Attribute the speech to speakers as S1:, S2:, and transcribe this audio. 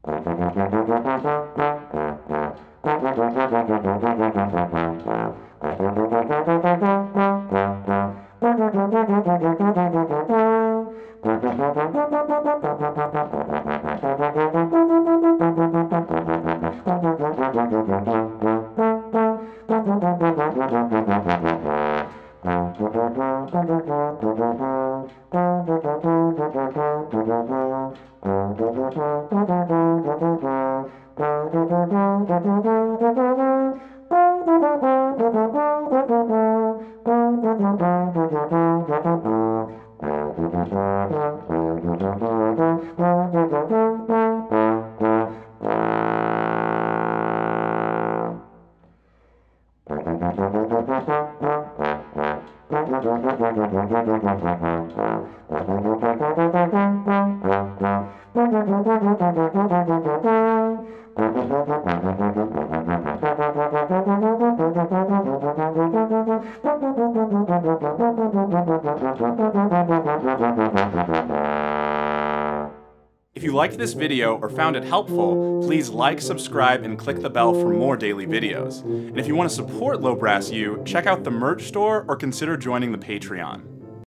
S1: If you liked this video or found it helpful, please like, subscribe, and click the bell for more daily videos. And if you want to support Low Brass U, check out the merch store or consider joining the Patreon.